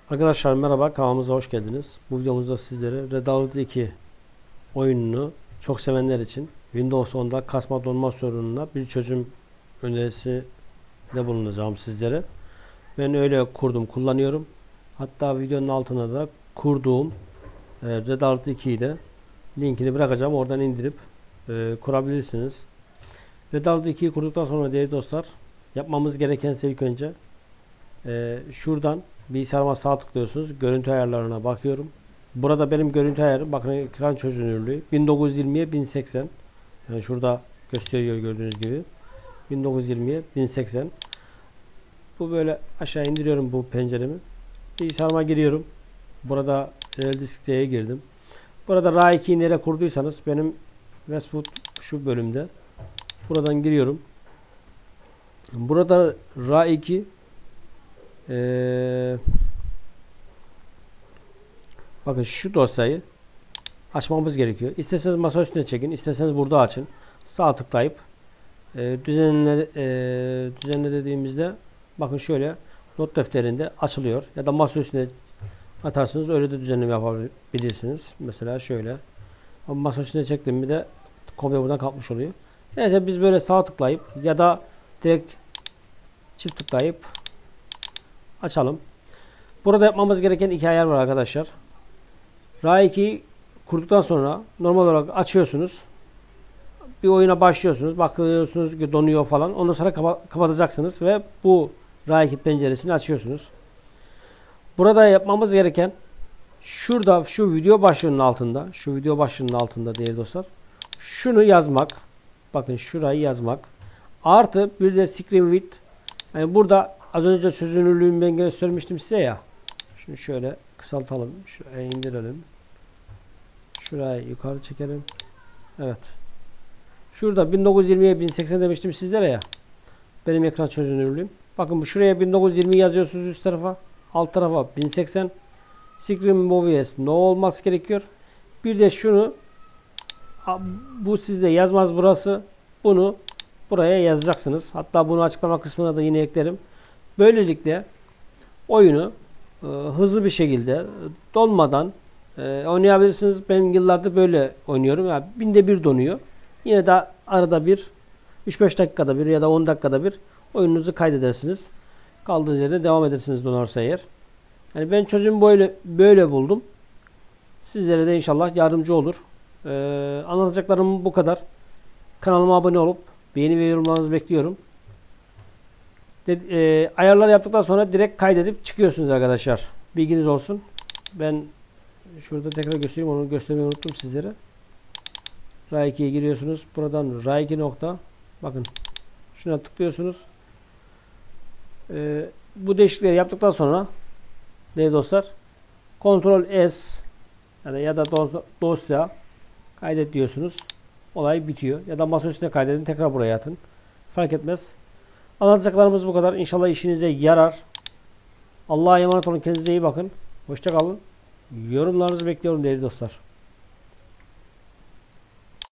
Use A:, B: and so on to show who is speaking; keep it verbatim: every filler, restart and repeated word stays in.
A: Arkadaşlar merhaba, kanalımıza hoş geldiniz. Bu videomuzda sizlere Red Alert iki oyununu çok sevenler için Windows onda kasma donma sorununa bir çözüm önerisi de bulunacağım sizlere. Ben öyle kurdum, kullanıyorum. Hatta videonun altına da kurduğum e, Red Alert ikiyi de linkini bırakacağım. Oradan indirip e, kurabilirsiniz. Red Alert ikiyi kurduktan sonra değerli dostlar, yapmamız gereken ise ilk önce e, şuradan bilgisayarıma sağ tıklıyorsunuz. Görüntü ayarlarına bakıyorum. Burada benim görüntü ayarım, bakın, ekran çözünürlüğü bin dokuz yüz yirmiye bin seksen. Yani şurada gösteriyor gördüğünüz gibi. bin dokuz yüz yirmiye bin seksen. Bu böyle aşağı indiriyorum bu penceremi. Bilgisayarıma giriyorum. Burada Realdisk C'ye girdim. Burada R A ikiyi nereye kurduysanız benim Westwood şu bölümde. Buradan giriyorum. Burada R A iki Ee, bakın şu dosyayı açmamız gerekiyor. İsterseniz masa üstüne çekin, isterseniz burada açın. Sağ tıklayıp e, düzenle e, düzenle dediğimizde bakın şöyle not defterinde açılıyor ya da masa üstüne atarsınız, öyle de düzenleme yapabilirsiniz. Mesela şöyle. Ama masa üstüne çektim mi de komple buradan kalkmış oluyor. Neyse, biz böyle sağ tıklayıp ya da direkt çift tıklayıp açalım. Burada yapmamız gereken iki ayar var arkadaşlar. R A ikiyi kurduktan sonra normal olarak açıyorsunuz. Bir oyuna başlıyorsunuz. Bakıyorsunuz ki donuyor falan. Ondan sonra kapa kapatacaksınız ve bu R A iki penceresini açıyorsunuz. Burada yapmamız gereken şurada şu video başlığının altında, şu video başlığının altında değerli dostlar, şunu yazmak. Bakın şurayı yazmak. Artı bir de screen width. Yani burada az önce çözünürlüğümü ben göstermiştim size ya. Şunu şöyle kısaltalım. Şuraya indirelim. Şurayı yukarı çekelim. Evet. Şurada bin dokuz yüz yirmiye bin seksen demiştim sizlere ya. Benim ekran çözünürlüğüm. Bakın bu şuraya bin dokuz yüz yirmi yazıyorsunuz üst tarafa. Alt tarafa bin seksen. Screen Movies no olması gerekiyor. Bir de şunu, bu sizde yazmaz burası. Bunu buraya yazacaksınız. Hatta bunu açıklama kısmına da yine eklerim. Böylelikle oyunu e, hızlı bir şekilde donmadan e, oynayabilirsiniz. Ben yıllardır böyle oynuyorum. Yani binde bir donuyor. Yine de arada bir üç beş dakikada bir ya da on dakikada bir oyununuzu kaydedersiniz. Kaldığınız yerde devam edersiniz donarsa eğer. Yani ben çözümü böyle böyle buldum. Sizlere de inşallah yardımcı olur. Ee, anlatacaklarım bu kadar. Kanalıma abone olup beğeni ve yorumlarınızı bekliyorum. De, e, ayarlar yaptıktan sonra direkt kaydedip çıkıyorsunuz arkadaşlar. Bilginiz olsun. Ben şurada tekrar göstereyim. Onu göstermeyi unuttum sizlere. R A ikiye giriyorsunuz. Buradan R A iki nokta. Bakın. Şuna tıklıyorsunuz. E, bu değişiklikleri yaptıktan sonra değerli dostlar, Ctrl S yani ya da dosya kaydet diyorsunuz. Olay bitiyor. Ya da masa üstüne kaydedin. Tekrar buraya atın. Fark etmez. Anlatacaklarımız bu kadar. İnşallah işinize yarar. Allah'a emanet olun. Kendinize iyi bakın. Hoşça kalın. Yorumlarınızı bekliyorum değerli dostlar.